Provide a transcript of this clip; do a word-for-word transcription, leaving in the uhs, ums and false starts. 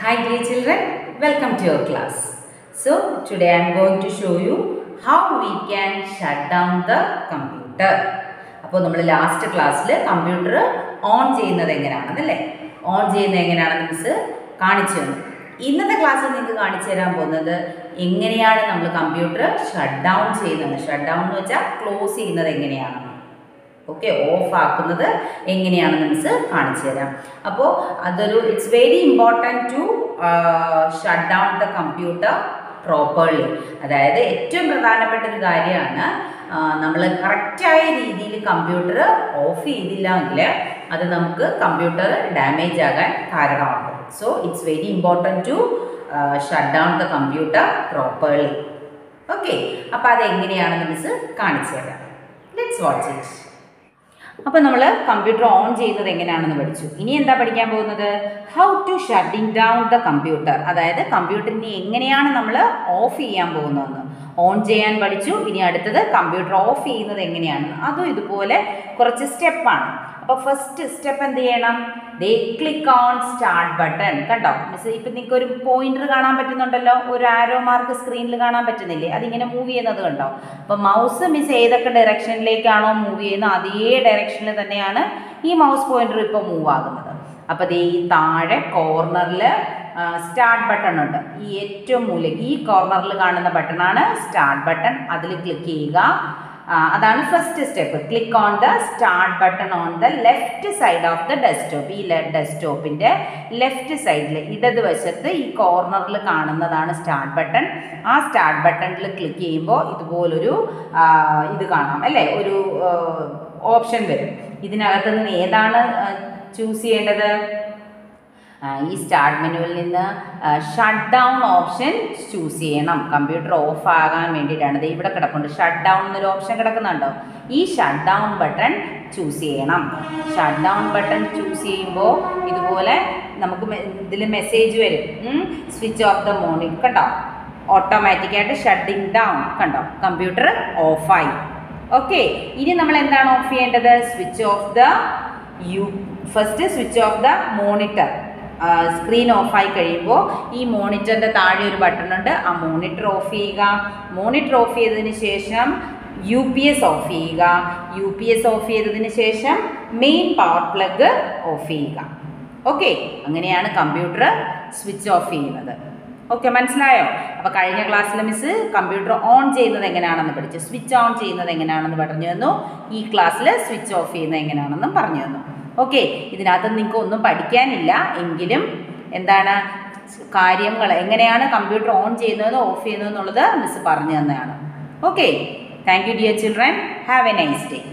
Hi dear children, welcome to your class. So today I am going to show you how we can shut down the computer. അപ്പോൾ നമ്മൾ last ക്ലാസ്സിൽ computer on ചെയ്യുന്നത് എങ്ങനെയാണെന്നല്ലേ on ചെയ്യുന്നത് എങ്ങനെയാണെന്ന് miss കാണിച്ചു തന്നു. ഇന്നത്തെ ക്ലാസ്സിൽ നിങ്ങൾക്ക് കാണിച്ചു തരാൻ പോകുന്നത് എങ്ങനെയാണ് നമ്മൾ കമ്പ്യൂട്ടർ ഷട്ട് ഡൗൺ ചെയ്യുന്നത്. ഷട്ട് ഡൗൺ എന്ന് വെച്ചാൽ ക്ലോസ് ചെയ്യുന്നത് എങ്ങനെയാണെന്ന്, ഓക്കെ, ഓഫ് ആക്കുന്നത് എങ്ങനെയാണെന്ന് മിസ് കാണിച്ചു തരാം. അപ്പോൾ അതൊരു it's very important to shut down the computer properly. അതായത് ഏറ്റവും പ്രധാനപ്പെട്ട ഒരു കാര്യമാണ് നമ്മൾ കറക്റ്റായ രീതിയിൽ കമ്പ്യൂട്ടർ ഓഫ് ചെയ്തില്ല എങ്കിൽ അത് നമുക്ക് കമ്പ്യൂട്ടർ ഡാമേജ് ആകാൻ കാരണമാകും. So it's very important to shut down the computer properly. Okay, അപ്പോൾ അതെങ്ങനെയാണെന്ന് മിസ് കാണിച്ചു തരാം. Let's watch it. അപ്പോൾ നമ്മൾ കമ്പ്യൂട്ടർ ഓൺ ചെയ്യുന്നത് എങ്ങനെയാണെന്ന് പഠിച്ചു. ഇനി എന്താ പഠിക്കാൻ പോകുന്നത്? How to shutting down the computer. അതായത് കമ്പ്യൂട്ടറിനെ എങ്ങനെയാണ് നമ്മൾ ഓഫ് ചെയ്യാൻ പോകുന്നതെന്ന്. ഓൺ ചെയ്യാൻ പഠിച്ചു. ഇനി അടുത്തത് കമ്പ്യൂട്ടർ ഓഫ് ചെയ്യുന്നത് എങ്ങനെയാണ്. അതും ഇതുപോലെ കുറച്ച് സ്റ്റെപ്പാണ്. അപ്പോൾ ഫസ്റ്റ് സ്റ്റെപ്പ് എന്ത് ചെയ്യണം? ദേ ക്ലിക്ക് ഓൺ സ്റ്റാർട്ട് ബട്ടൺ. കണ്ടോ മിസ്, ഇപ്പം നിങ്ങൾക്ക് ഒരു പോയിന്റർ കാണാൻ പറ്റുന്നുണ്ടല്ലോ, ഒരു ആരോ മാർക്ക് സ്ക്രീനിൽ കാണാൻ പറ്റുന്നില്ലേ? അതിങ്ങനെ മൂവ് ചെയ്യുന്നത് കണ്ടോ? അപ്പോൾ മൗസ് മിസ് ഏതൊക്കെ ഡയറക്ഷനിലേക്കാണോ മൂവ് ചെയ്യുന്നത് അതേ ഡയറക്ഷനിൽ തന്നെയാണ് ഈ മൗസ് പോയിന്റർ ഇപ്പോൾ മൂവ് ആകുന്നത്. അപ്പോൾ ദേ ഈ താഴെ കോർണറിൽ സ്റ്റാർട്ട് ബട്ടൺ ഉണ്ട്. ഈ ഏറ്റവും മൂലം ഈ കോർണറിൽ കാണുന്ന ബട്ടണാണ് സ്റ്റാർട്ട് ബട്ടൺ. അതിൽ ക്ലിക്ക് ചെയ്യുക. അതാണ് first step. Click on the start button on the left side of the desktop. ഈ ഡെസ്ക്ടോപ്പിൻ്റെ ലെഫ്റ്റ് സൈഡിൽ ഇടതുവശത്ത് ഈ കോർണറിൽ കാണുന്നതാണ് സ്റ്റാർട്ട് ബട്ടൺ. ആ സ്റ്റാർട്ട് ബട്ടണിൽ ക്ലിക്ക് ചെയ്യുമ്പോൾ ഇതുപോലൊരു ഇത് കാണാം അല്ലേ, ഒരു ഓപ്ഷൻ വരും. ഇതിനകത്ത് നിന്ന് ഏതാണ് ചൂസ് ചെയ്യേണ്ടത്? ഈ സ്റ്റാർട്ട് മെനുവിൽ നിന്ന് ഷട്ട് ഡൗൺ ഓപ്ഷൻ ചൂസ് ചെയ്യണം. കമ്പ്യൂട്ടർ ഓഫ് ആകാൻ വേണ്ടിയിട്ടാണ്. ഇത് ഇവിടെ കിടപ്പുണ്ട്, ഷട്ട് ഡൗൺ എന്നൊരു ഓപ്ഷൻ കിടക്കുന്നുണ്ടോ? ഈ ഷട്ട് ഡൗൺ ബട്ടൺ ചൂസ് ചെയ്യണം. ഷട്ട് ഡൗൺ ബട്ടൺ ചൂസ് ചെയ്യുമ്പോൾ ഇതുപോലെ നമുക്ക് ഇതിൽ മെസ്സേജ് വരും, സ്വിച്ച് ഓഫ് ദ മോർണിംഗ്. കണ്ടോ, ഓട്ടോമാറ്റിക്കായിട്ട് ഷട്ടിങ് ഡൗൺ. കണ്ടോ, കമ്പ്യൂട്ടർ ഓഫായി. ഓക്കെ, ഇനി നമ്മൾ എന്താണ് ഓഫ് ചെയ്യേണ്ടത്? Switch off the you first switch off the monitor. Screen ഓഫായി കഴിയുമ്പോൾ ഈ മോണിറ്ററിൻ്റെ താഴെ ഒരു ബട്ടൺ ഉണ്ട്, ആ മോണിറ്റർ ഓഫ് ചെയ്യുക. മോണിറ്റർ ഓഫ് ചെയ്തതിന് ശേഷം യു പി എസ് ഓഫ് ചെയ്യുക. യു പി എസ് ഓഫ് ചെയ്തതിന് ശേഷം മെയിൻ പവർ പ്ലഗ് ഓഫ് ചെയ്യുക. ഓക്കെ, അങ്ങനെയാണ് കമ്പ്യൂട്ടർ സ്വിച്ച് ഓഫ് ചെയ്യുന്നത്. ഓക്കെ, മനസ്സിലായോ? അപ്പോൾ കഴിഞ്ഞ ക്ലാസ്സിൽ മിസ് കമ്പ്യൂട്ടർ ഓൺ ചെയ്യുന്നത് എങ്ങനെയാണെന്ന് പഠിച്ചു. സ്വിച്ച് ഓൺ ചെയ്യുന്നത് എങ്ങനെയാണെന്ന് പറഞ്ഞു തന്നു. ഈ ക്ലാസ്സിൽ സ്വിച്ച് ഓഫ് ചെയ്യുന്നത് എങ്ങനെയാണെന്നും പറഞ്ഞു തന്നു. ഓക്കെ, ഇതിനകത്ത് നിങ്ങൾക്ക് ഒന്നും പഠിക്കാനില്ല എങ്കിലും എന്താണ് കാര്യങ്ങൾ, എങ്ങനെയാണ് കമ്പ്യൂട്ടർ ഓൺ ചെയ്യുന്നത് ഓഫ് ചെയ്യുന്നത് എന്നുള്ളത് മിസ് പറഞ്ഞു തന്നെയാണ്. Okay, thank you dear children. Have a nice day.